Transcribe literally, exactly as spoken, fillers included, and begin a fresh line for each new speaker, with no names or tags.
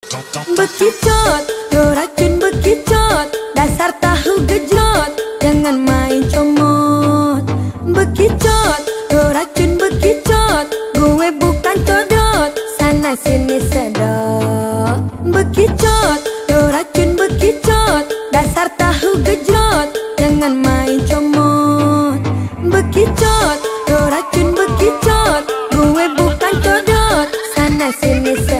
Bekicot, yo racun bekicot, dasar tahu gejrot, jangan main comot. Bekicot, yo racun bekicot, gue bukan codot, sana sini sedot. Bekicot, yo racun bekicot, dasar tahu gejrot, jangan main comot. Bekicot, yo racun bekicot, gue bukan codot, sana sini sedot.